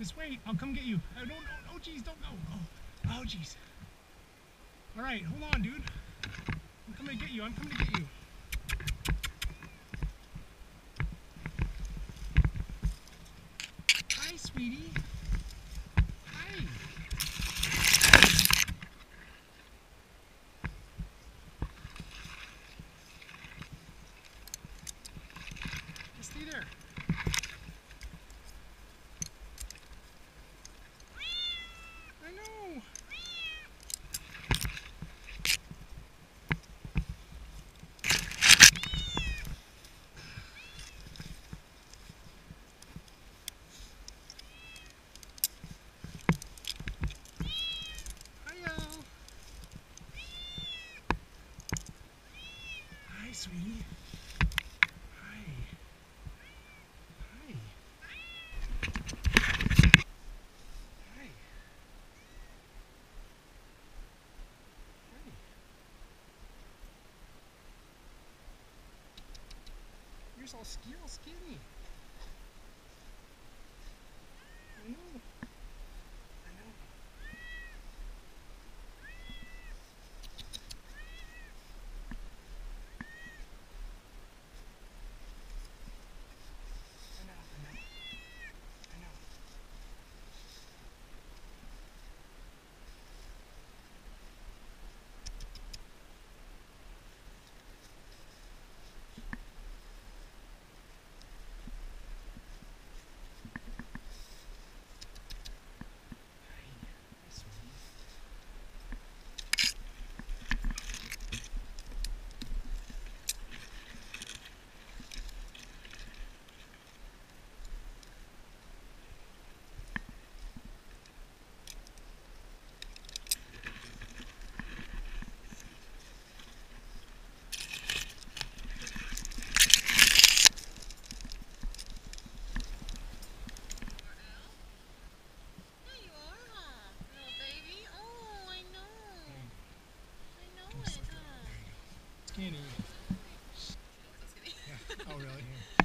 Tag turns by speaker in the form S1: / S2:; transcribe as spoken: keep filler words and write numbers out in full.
S1: Just wait. I'll come get you. Oh, don't, oh, jeez, don't go. Oh, oh, jeez. All right, hold on, dude. I'm coming to get you. I'm coming to get you. Hi, sweetie. Hi. Just stay there. I know. Hi, Elle. Hi, sweetie. Hi. Hi. Hi. Hi. You're all, you're all skinny. I know. I know. I know. I know. I know. Hi. Hi, sweetie.
S2: There you are, huh? Little baby. Oh, I know.
S1: Hey,
S2: I know
S1: come
S2: it,
S1: suck it.
S2: huh?
S1: Skinny.
S2: She looks so skinny.
S1: Yeah. Oh, really? Here.